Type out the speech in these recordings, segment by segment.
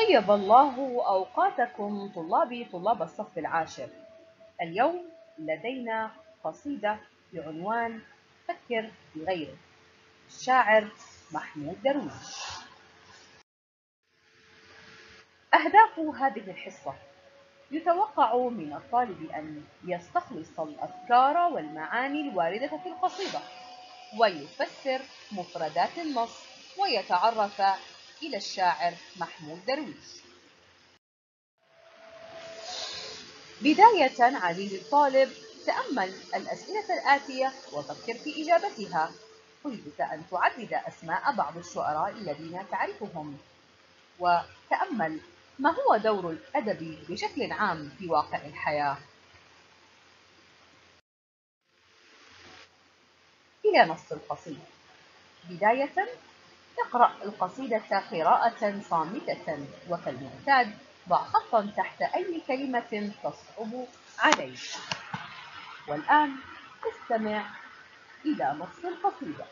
طيب الله أوقاتكم طلاب الصف العاشر. اليوم لدينا قصيدة بعنوان فكر بغيرك، الشاعر محمود درويش. أهداف هذه الحصة: يتوقع من الطالب أن يستخلص الأفكار والمعاني الواردة في القصيدة، ويفسر مفردات النص، ويتعرف إلى الشاعر محمود درويش. بداية عزيزي الطالب، تأمل الأسئلة الآتية وفكر في إجابتها. أريدك أن تعدد أسماء بعض الشعراء الذين تعرفهم، وتأمل ما هو دور الأدب بشكل عام في واقع الحياة. إلى نص القصيدة. بداية، اقرأ القصيدة قراءة صامتة، وكالمعتاد ضع خطا تحت أي كلمة تصعب عليك. والآن استمع إلى نص القصيدة.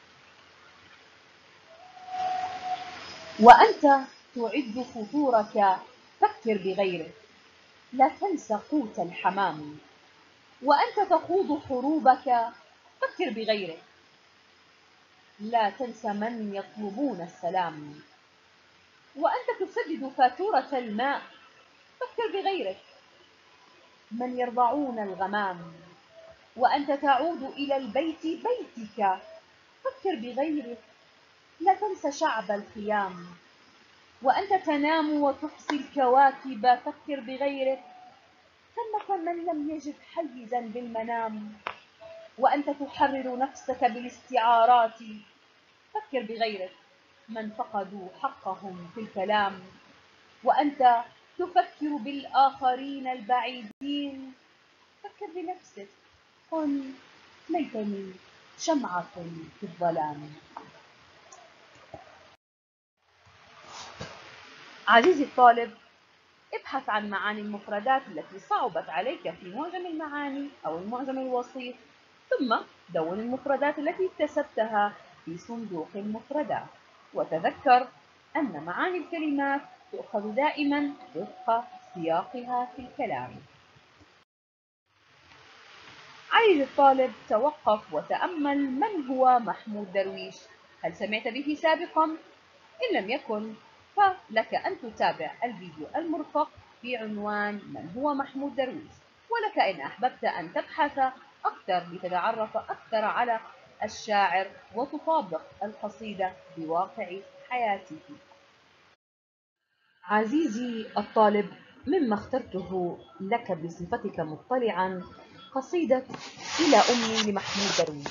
وأنت تعد فطورك فكر بغيرك، لا تنس قوت الحمام. وأنت تخوض حروبك فكر بغيرك، لا تنس من يطلبون السلام. وأنت تسدد فاتورة الماء فكر بغيرك، من يرضعون الغمام. وأنت تعود إلى البيت بيتك فكر بغيرك، لا تنس شعب الخيام. وأنت تنام وتحصي الكواكب فكر بغيرك، ثمة من لم يجد حيزا بالمنام. وأنت تحرر نفسك بالاستعارات فكر بغيرك، من فقدوا حقهم في الكلام. وأنت تفكر بالآخرين البعيدين فكر بنفسك، قل ليتني شمعة في الظلام. عزيزي الطالب، ابحث عن معاني المفردات التي صعبت عليك في معجم المعاني أو المعجم الوسيط، ثم دون المفردات التي اكتسبتها في صندوق المفردات. وتذكر أن معاني الكلمات تؤخذ دائما وفق سياقها في الكلام. عزيزي الطالب، توقف وتأمل من هو محمود درويش. هل سمعت به سابقا؟ إن لم يكن، فلك أن تتابع الفيديو المرفق بعنوان من هو محمود درويش، ولك إن أحببت أن تبحث أكثر لتتعرف أكثر على الشاعر وتطابق القصيدة بواقع حياته. عزيزي الطالب، مما اخترته لك بصفتك مطلعا قصيدة إلى أمي لمحمود درويش.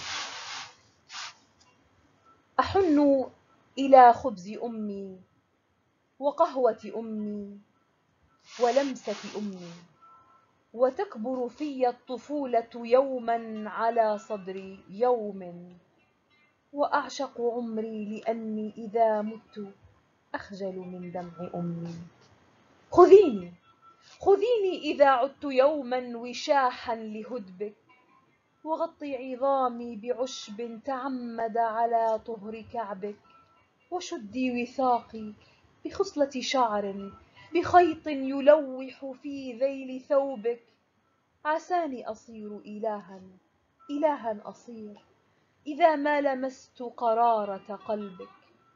أحن إلى خبز أمي وقهوة أمي ولمسة أمي، وتكبر في الطفولة يوما على صدري يوم. وأعشق عمري لأني إذا مت أخجل من دمع أمي. خذيني خذيني إذا عدت يوما وشاحا لهدبك، وغطي عظامي بعشب تعمد على طهر كعبك. وشدي وثاقي بخصلة شعر بخيط يلوح في ذيل ثوبك. عساني أصير إلها أصير إذا ما لمست قرارة قلبك.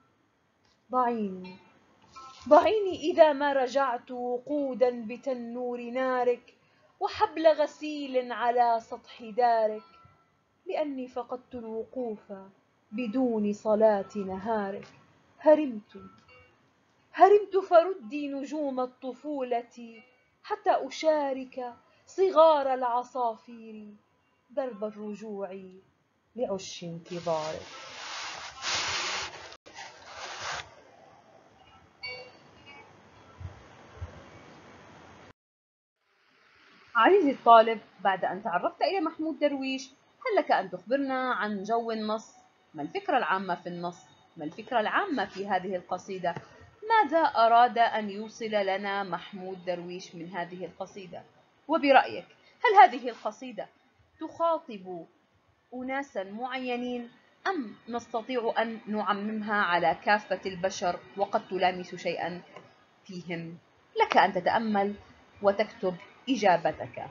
ضعيني إذا ما رجعت وقودا بتنور نارك، وحبل غسيل على سطح دارك. لأني فقدت الوقوف بدون صلاة نهارك. هرمت فردي نجوم الطفولة حتى أشارك صغار العصافير درب الرجوع لعش انتظارك. عزيزي الطالب، بعد أن تعرفت إلى محمود درويش، هل لك أن تخبرنا عن جو النص؟ ما الفكرة العامة في النص؟ ما الفكرة العامة في هذه القصيدة؟ ماذا أراد أن يوصل لنا محمود درويش من هذه القصيدة؟ وبرأيك، هل هذه القصيدة تخاطب أناسا معينين، أم نستطيع أن نعممها على كافة البشر وقد تلامس شيئا فيهم؟ لك أن تتأمل وتكتب إجابتك.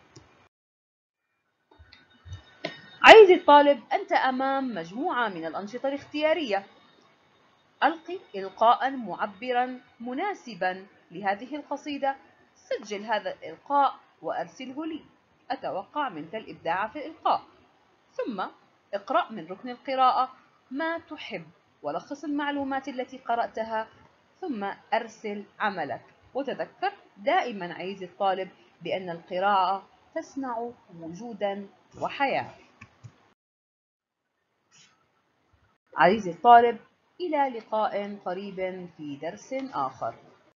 عزيزي الطالب، أنت أمام مجموعة من الأنشطة الاختيارية. ألقِ إلقاءً معبّرًا مناسبًا لهذه القصيدة. سجل هذا الإلقاء وأرسله لي. أتوقع منك الإبداع في الإلقاء. ثم اقرأ من ركن القراءة ما تحب ولخص المعلومات التي قرأتها، ثم أرسل عملك. وتذكر دائما عزيزي الطالب بأن القراءة تصنع وجودا وحياة. عزيزي الطالب، إلى لقاء قريب في درس آخر.